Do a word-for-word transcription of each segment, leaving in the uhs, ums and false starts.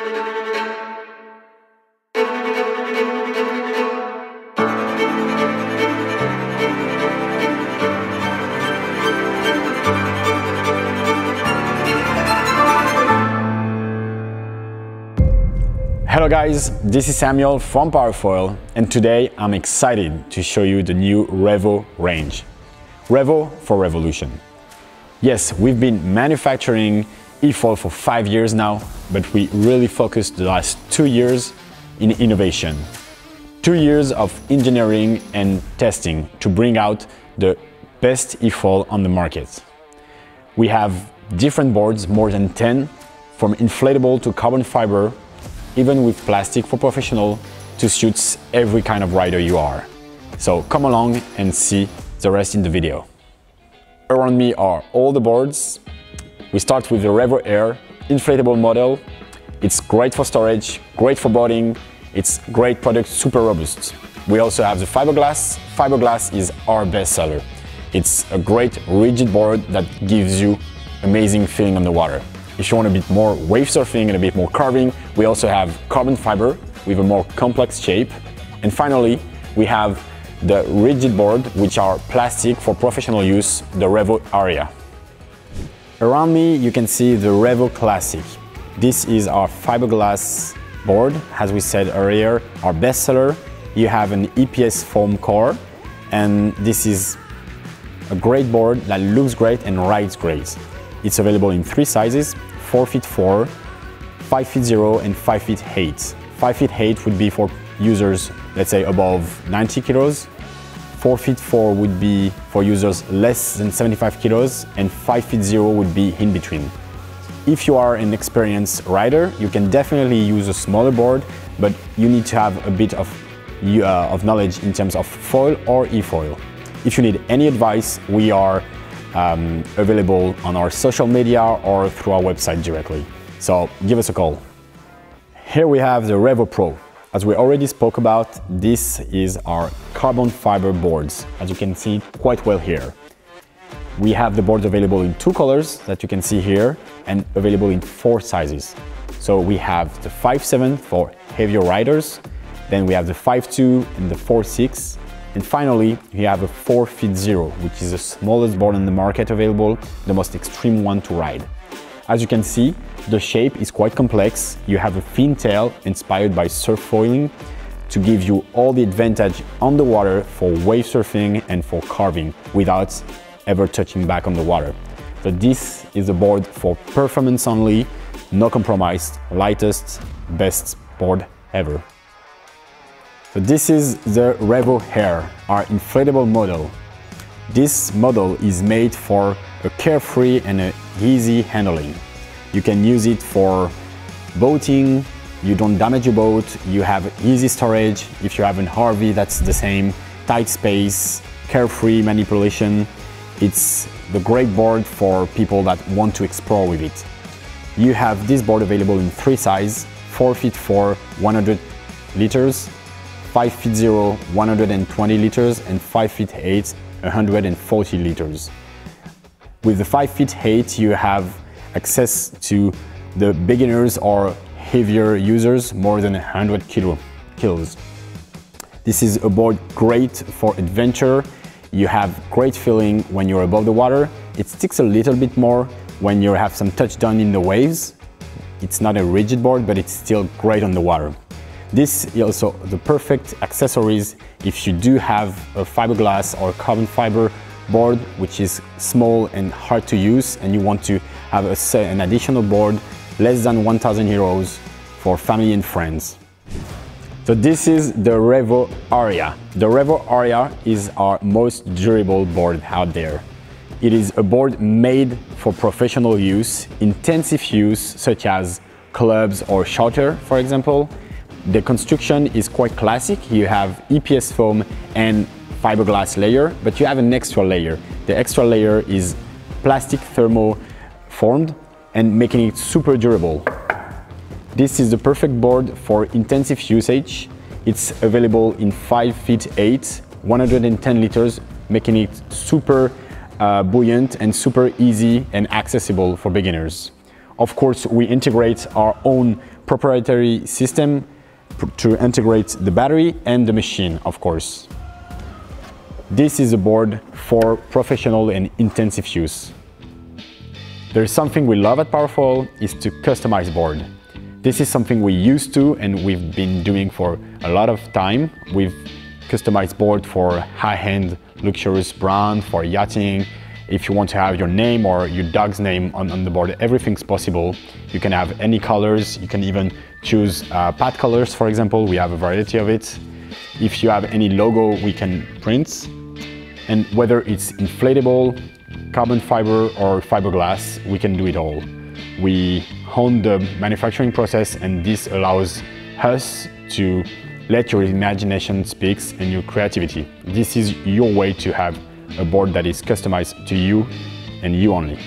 Hello guys, this is Samuel from PWR-Foil, and today I'm excited to show you the new Revo range. Revo for revolution. Yes, we've been manufacturing eFoil for five years now, but we really focused the last two years in innovation. Two years of engineering and testing to bring out the best eFoil on the market. We have different boards, more than ten, from inflatable to carbon fiber, even with plastic for professional, to suit every kind of rider you are. So come along and see the rest in the video. Around me are all the boards. We start with the Revo Air inflatable model. It's great for storage, great for boarding. It's great product, super robust. We also have the fiberglass. Fiberglass is our best seller. It's a great rigid board that gives you amazing feeling on the water. If you want a bit more wave surfing and a bit more carving, we also have carbon fiber with a more complex shape. And finally, we have the rigid board, which are plastic for professional use, the Revo Aria. Around me, you can see the Revo Classic. This is our fiberglass board, as we said earlier, our best seller. You have an E P S foam core, and this is a great board that looks great and rides great. It's available in three sizes, four feet four, five feet zero, and five feet eight. five feet eight would be for users, let's say, above ninety kilos. four feet four would be for users less than seventy-five kilos, and five feet zero would be in between. If you are an experienced rider, you can definitely use a smaller board, but you need to have a bit of, uh, of knowledge in terms of foil or eFoil. If you need any advice, we are Um, available on our social media or through our website directly. So give us a call. Here we have the Revo Pro. As we already spoke about, this is our carbon fiber boards, as you can see quite well here. We have the boards available in two colors that you can see here, and available in four sizes. So we have the five seven for heavier riders, then we have the five two and the four six. And finally, you have a four feet zero, which is the smallest board on the market available, the most extreme one to ride. As you can see, the shape is quite complex. You have a fin tail inspired by surf foiling to give you all the advantage on the water for wave surfing and for carving without ever touching back on the water. So this is a board for performance only, no compromise, lightest, best board ever. So this is the Revo Air, our inflatable model. This model is made for a carefree and a easy handling. You can use it for boating, you don't damage your boat, you have easy storage. If you have an R V, that's the same, tight space, carefree manipulation. It's the great board for people that want to explore with it. You have this board available in three sizes, four feet four, one hundred liters, five feet zero, one hundred twenty liters, and five feet eight, one hundred forty liters. With the five feet eight, you have access to the beginners or heavier users, more than one hundred kilo, kilos. This is a board great for adventure. You have great feeling when you're above the water. It sticks a little bit more when you have some touchdown in the waves. It's not a rigid board, but it's still great on the water. This is also the perfect accessories if you do have a fiberglass or carbon fiber board, which is small and hard to use, and you want to have a, an additional board less than one thousand euros for family and friends. So this is the Revo Aria. The Revo Aria is our most durable board out there. It is a board made for professional use, intensive use, such as clubs or charter, for example. The construction is quite classic. You have E P S foam and fiberglass layer, but you have an extra layer. The extra layer is plastic thermo formed and making it super durable. This is the perfect board for intensive usage. It's available in five feet eight, one hundred ten liters, making it super uh, buoyant and super easy and accessible for beginners. Of course, we integrate our own proprietary system to integrate the battery and the machine, of course. This is a board for professional and intensive use. There's something we love at pwrfoil is to customize board. This is something we used to and we've been doing for a lot of time. We've customized board for high-end luxurious brand, for yachting. If you want to have your name or your dog's name on, on the board, everything's possible. You can have any colors. You can even choose uh, pad colors, for example. We have a variety of it. If you have any logo, we can print. And whether it's inflatable, carbon fiber or fiberglass, we can do it all. We own the manufacturing process, and this allows us to let your imagination speak and your creativity. This is your way to have a board that is customized to you and you only.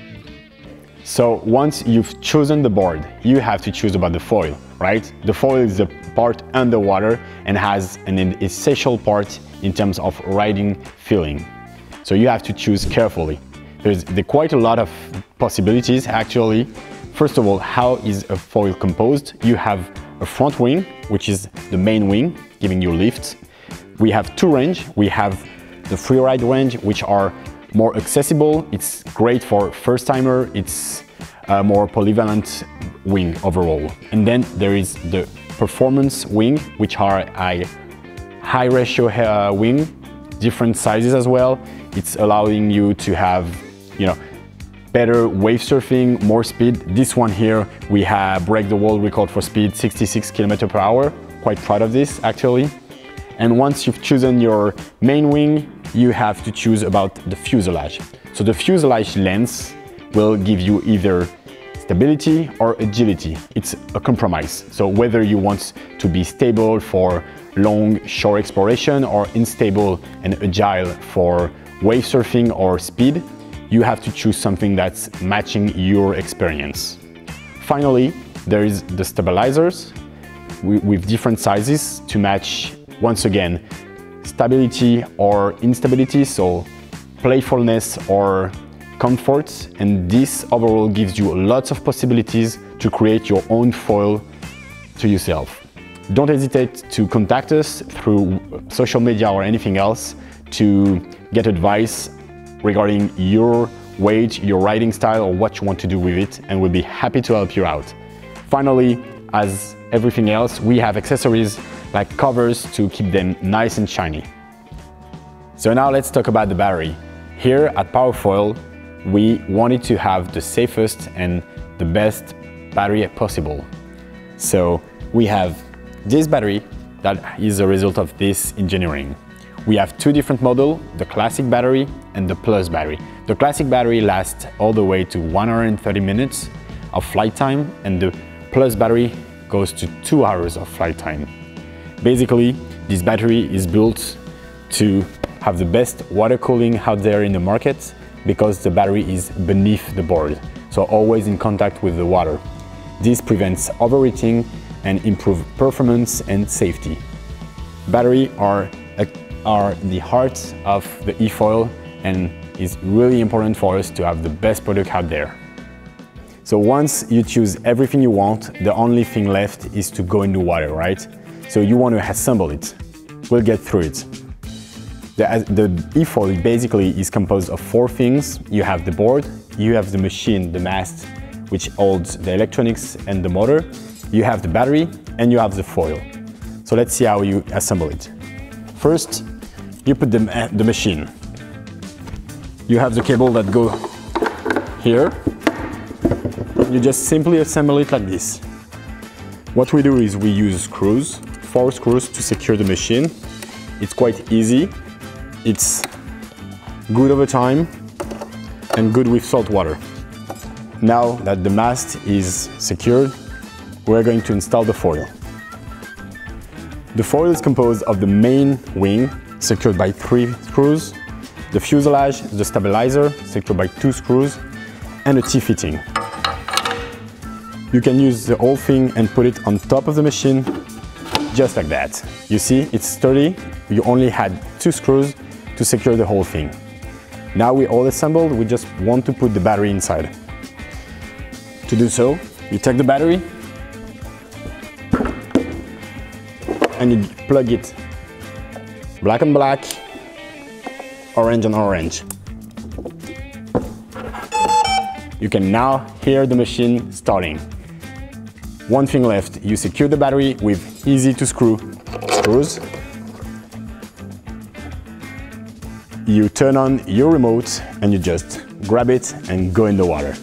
So once you've chosen the board, you have to choose about the foil, right? The foil is the part underwater and has an essential part in terms of riding feeling. So you have to choose carefully. There's there quite a lot of possibilities actually. First of all, how is a foil composed? You have a front wing, which is the main wing, giving you lift. We have two range. We have the freeride range, which are more accessible. It's great for first timer. It's a more polyvalent wing overall. And then there is the performance wing, which are a high ratio uh, wing, different sizes as well. It's allowing you to have, you know, better wave surfing, more speed. This one here, we have break the world record for speed, sixty-six kilometers per hour. Quite proud of this actually. And once you've chosen your main wing, you have to choose about the fuselage. So the fuselage length will give you either stability or agility. It's a compromise. So whether you want to be stable for long shore exploration or unstable and agile for wave surfing or speed, you have to choose something that's matching your experience. Finally, there is the stabilizers with different sizes to match, once again, stability or instability, so playfulness or comfort, and this overall gives you lots of possibilities to create your own foil to yourself. Don't hesitate to contact us through social media or anything else to get advice regarding your weight, your riding style, or what you want to do with it, and we'll be happy to help you out. Finally, as everything else, we have accessories like covers to keep them nice and shiny. So now let's talk about the battery. Here at pwrfoil, we wanted to have the safest and the best battery possible. So we have this battery that is a result of this engineering. We have two different models, the classic battery and the plus battery. The classic battery lasts all the way to one hundred thirty minutes of flight time, and the plus battery goes to two hours of flight time. Basically, this battery is built to have the best water cooling out there in the market because the battery is beneath the board, so always in contact with the water. This prevents overheating and improves performance and safety. Batteries are, are the heart of the eFoil and is really important for us to have the best product out there. So once you choose everything you want, the only thing left is to go in the water, right? So you want to assemble it. We'll get through it. The, the eFoil basically is composed of four things. You have the board, you have the machine, the mast, which holds the electronics and the motor, you have the battery, and you have the foil. So let's see how you assemble it. First, you put the, the machine. You have the cable that go here. You just simply assemble it like this. What we do is we use screws, four screws to secure the machine. It's quite easy. It's good over time and good with salt water. Now that the mast is secured, we're going to install the foil. The foil is composed of the main wing, secured by three screws, the fuselage, the stabilizer, secured by two screws, and a T-fitting. You can use the whole thing and put it on top of the machine, just like that. You see, it's sturdy. You only had two screws to secure the whole thing. Now we're all assembled, we just want to put the battery inside. To do so, you take the battery, and you plug it black on black, orange on orange. You can now hear the machine starting. One thing left, you secure the battery with easy to screw screws. You turn on your remote and you just grab it and go in the water.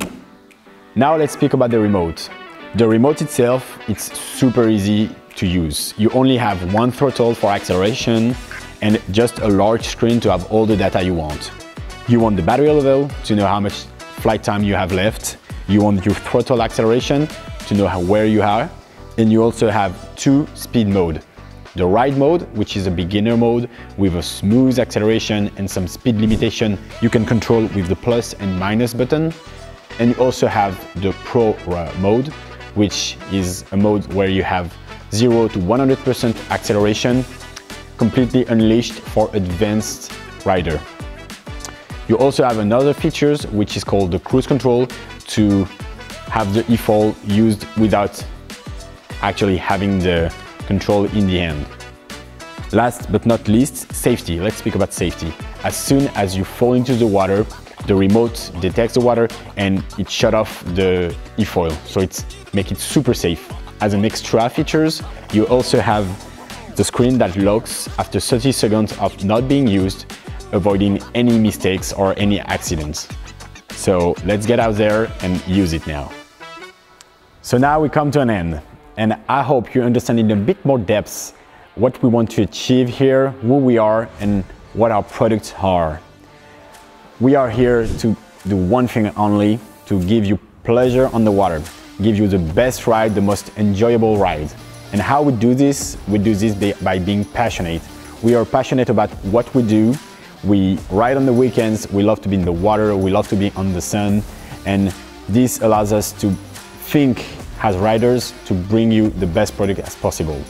Now let's speak about the remote. The remote itself, it's super easy to use. You only have one throttle for acceleration and just a large screen to have all the data you want. You want the battery level to know how much flight time you have left. You want your throttle acceleration to know how, where you are. And you also have two speed mode. The ride mode, which is a beginner mode with a smooth acceleration and some speed limitation you can control with the plus and minus button. And you also have the Pro mode, which is a mode where you have zero to one hundred percent acceleration, completely unleashed for advanced rider. You also have another features, which is called the cruise control, to have the eFoil used without actually having the control in the hand. Last but not least, safety. Let's speak about safety. As soon as you fall into the water, the remote detects the water and it shuts off the eFoil, so it's make it super safe. As an extra features, you also have the screen that locks after thirty seconds of not being used, avoiding any mistakes or any accidents. So let's get out there and use it now. So now we come to an end, and I hope you understand in a bit more depth what we want to achieve here, who we are, and what our products are. We are here to do one thing only, to give you pleasure on the water, give you the best ride, the most enjoyable ride. And how we do this? We do this by being passionate. We are passionate about what we do. We ride on the weekends, we love to be in the water, we love to be on the sun, and this allows us to think as riders to bring you the best product as possible.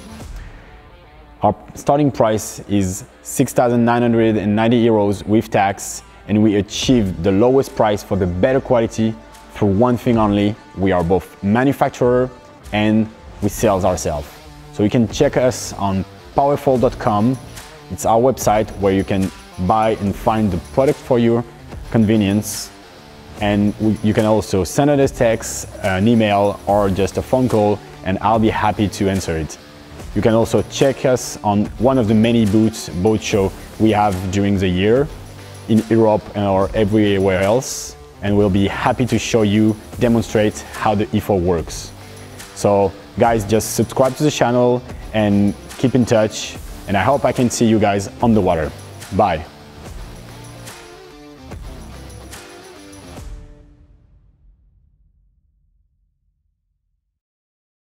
Our starting price is six thousand nine hundred ninety euros with tax, and we achieved the lowest price for the better quality through one thing only. We are both manufacturer and we sell ourselves. So you can check us on p w r foil dot com. It's our website where you can buy and find the product for your convenience. And we, you can also send us a text, an email, or just a phone call, and I'll be happy to answer it. You can also check us on one of the many booths, boat show we have during the year in Europe or everywhere else, and we'll be happy to show you, demonstrate how the eFoil works. So guys, just subscribe to the channel and keep in touch, and I hope I can see you guys on the water. Bye.